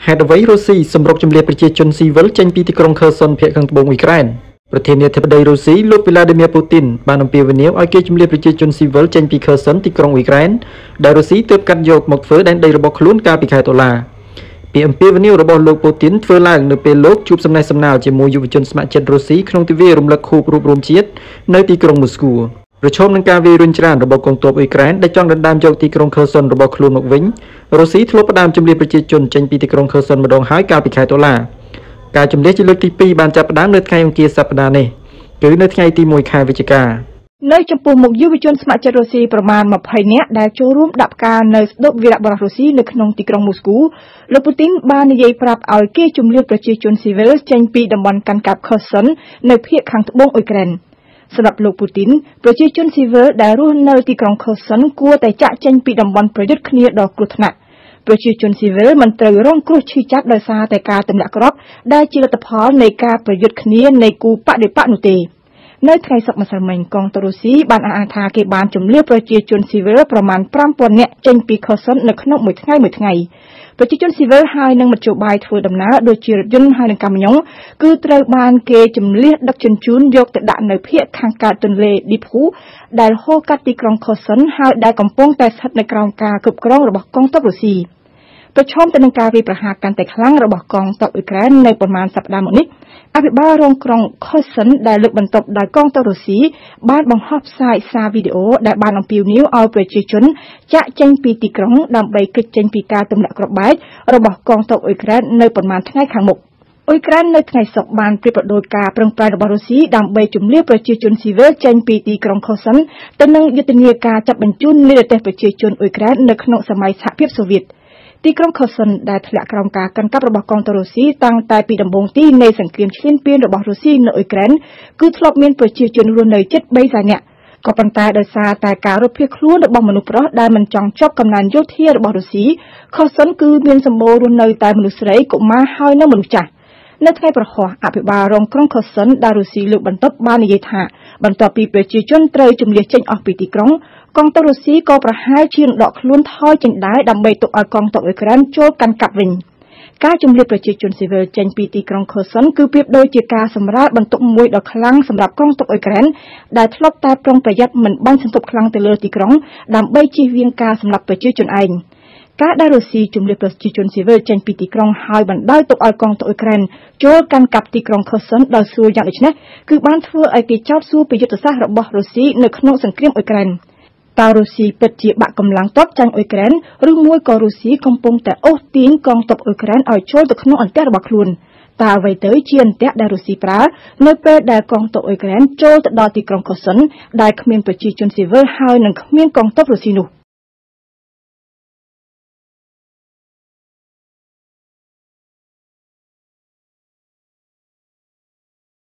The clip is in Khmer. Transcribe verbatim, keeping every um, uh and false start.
ហេតុអ្វីរុស្ស៊ីសម្រុកជំនះប្រជាជនស៊ីវិលចេញពីទីក្រុងខឺសុនភាគខាងត្បូងអ៊ុយក្រែនប្រធានាធិបតីរុស្ស៊ីលោកវីឡាឌីមៀរពូទីនបានអំពាវនាវឲ្យគេជំនះប្រជាជនស៊ីវិលចេញពីខឺសុនទីក្រុងអ៊ុយក្រែនដែលរុស្ស៊ីទើបកាត់យកមកធ្វើដែនដីរបស់ខ្លួនកាលពីខែតុលាពីអំពាវនាវរបស់លោកពូទីនធ្វើឡើងនៅពេលលោកជួបសំណេះសំណាលជាមួយយុវជនស្ម័គ្រចិត្តរុស្ស៊ីក្នុងទិវារំលឹកខួបរួបរวมជាតិនៅទីក្រុងមូស្គូប្រឈមនឹងការវាយរុញច្រានរបស់កងទ័ពអ៊ុយក្រែនដែលចង់ដណ្ដើមយកទីក្រុងខឺសុនរបស់ខ្លួនមកវិញរុស្ស៊ីធ្លាប់ផ្ដើមជំនះប្រជាជនចេញពីទីក្រុងខឺសុនម្ដងហើយកាលពីខែតុលាការជំនះជាលើកទីពីរបានចាប់ផ្ដើមនៅថ្ងៃអង្គារសប្តាហ៍នេះគឺនៅថ្ងៃទីមួយខែវិច្ឆិកានៅចំពោះមុខយុវជនស្ម័គ្រចិត្តរុស្ស៊ីប្រមាណម្ភៃនាក់ដែលចូលរួមដាក់ផ្កានៅស្តុបវីរបុរសរុស្ស៊ីនៅក្នុងទីក្រុងមូស្គូលោកពូទីនបាននិយាយប្រាប់ឲ្យគេជំនះប្រជាជនស៊ីវិលចេញពីតំបន់កាន់កាប់ខឺសុននៅភាគខាងត្បូងអ៊ុយក្រែនសម្រាប់លោកពូទីនប្រជាជនស៊ីវិលដែលរស់នៅទីក្រុងខឺសុនគួរតែចាក់ចេញពីតំបន់ប្រយុទ្ធគ្នាដ៏គ្រោះថ្នាក់ប្រជាជនស៊ីវិលមិនត្រូវរងគ្រោះឈឺចាប់ដោយសារតែការទម្លាក់គ្រាប់ដែលជាលទ្ធផលនៃការប្រយុទ្ធគ្នានៃគូបដិបកនោះទេនៅថ្ងៃសុក្រម្សិលមិញកងទ័ពរុស្ស៊ីបានអះអាងថាគេបានជំនះប្រជាជនស៊ីវិលប្រមាណប្រាំពាន់នាក់ចេញពីខឺសុននៅក្នុងមួយថ្ងៃមួយថ្ងៃប្រជាជនស៊ីវិលហើយនឹងមធ្យោបាយធ្វើដំណើរដូចជារថយន្តហើយនឹងកាមីយ៉ុងគឺត្រូវបានគេជំនះដឹកជញ្ជូនយកទៅដាក់នៅភាគខាងកើតទន្លេឌីភូដែលហូរកាត់ទីក្រុងខឺសុនហើយដែលកំពុងតែស្ថិតនៅក្រោមការគ្រប់គ្រងរបស់កងទ័ពរុស្ស៊ីប្រឈមទៅនឹងការវាយប្រហារកាន់តែខ្លាំងរបស់កងទ័ពអ៊ុយក្រែននៅប្រមាណសប្តាហ៍មកនេះអភិបាលរងក្រុងខឺសុនដែលលើកបន្ទប់ដោយកងទ័ពរុស្ស៊ីបានបង្ហោះផ្សាយសារវីដេអូដែលបានអំពាវនាវឲ្យប្រជាជនចាក់ចេញពីទីក្រុងដើម្បីគេចចេញពីការទម្លាក់គ្រាប់បែករបស់កងទ័ពអ៊ុយក្រែននៅប្រមាណថ្ងៃខាងមុខអ៊ុយក្រែននៅថ្ងៃសុក្របានប្រៀបប្រដូចការប្រឹងប្រែងរបស់រុស្ស៊ីដើម្បីជំនះប្រជាជនស៊ីវិលចេញពីទីក្រុងខឺសុនទៅនឹងយុទ្ធនាការចាប់បញ្ជូននិរទេសប្រជាជនអ៊ុយក្រែននៅក្នុងសម័យសហភាពសូវៀតទីក្រុងខឺសុនដែលធ្លាក់ក្រោមការកាន់កាប់របស់កងទ័ពរុស្ស៊ីតាំងតែពីដំបូងទីនៃសង្គ្រាមឈ្លានពានរបស់រុស្ស៊ីនៅអ៊ុយក្រែនគឺធ្លាប់មានប្រជាជនរស់នៅជិតបីសែននាក់ក៏ប៉ុន្តែដោយសារតែការរត់ភៀសខ្លួនរបស់មនុស្សប្រុសដែលមិនចង់ជាប់កំណើនយោធារបស់រុស្ស៊ីខឺសុនគឺមានសម្បូររស់នៅតែមនុស្សស្រីកុមារហើយនិងមនុស្សចាស់នៅថ្ងៃប្រហោះអភិបាលរងក្រុងខឺសុនដែលរុស្ស៊ីលើកបន្ទប់បាននិយាយថាបន្ទាប់ពីប្រជាជនត្រូវជំនះចេញអស់ពីទីក្រុងកងទ័ពរុស្ស៊ីក៏ប្រហែលជាដកខ្លួនថយចេញដែរដើម្បីទុកឲ្យកងទ័ពអ៊ុយក្រែនចូលកាន់កាប់វិញការជំនះប្រជាជនស៊ីវិលចេញពីទីក្រុងខឺសុនគឺប្រៀបដូចជាការសម្រាលបន្ទុកមួយដ៏ខ្លាំងសម្រាប់កងទ័ពអ៊ុយក្រែនដែលធ្លាប់តែប្រុងប្រយ័ត្នមិនបាញ់សន្ទុបខ្លាំងទៅលើទីក្រុងដើម្បីជៀសវាងការសម្លាប់ប្រជាជនឯងការដែលរុស្ស៊ីជំនះប្រជាជនស៊ីវិលចេញពីទីក្រុងហើយបណ្ដោយទុកឲ្យកងទ័ពអ៊ុយក្រែនចូលកាន់កាប់ទីក្រុងខឺសុនដោយស្រួលយ៉ាងដូចនេះគឺបានធ្វើឲ្យគេចោទសួរពីយុទ្ធសាស្ត្ររបស់រុស្ស៊ីនៅក្នុងសង្គ្រាមអ៊ុយក្រែនតើរុស្ស៊ីពិតជាបាក់កម្លាំងទ័ពចាញ់អ៊ុយក្រែនឬមួយក៏រុស្ស៊ីកំពុងតែអូសទាញកងទ័ពអ៊ុយក្រែនឲ្យចូលទៅក្នុងអន្ទាក់របស់ខ្លួនតើអ្វីទៅជាអន្ទាក់ដែលរុស្ស៊ីប្រើនៅពេលដែលកងទ័ពអ៊ុយក្រែនចូលទៅដល់ទីក្រុងខឺសុនដែលគ្មានប្រជាជនស៊ីវិលហើយនិងគ្មានកងទ័ពរុស្ស៊ីនោះ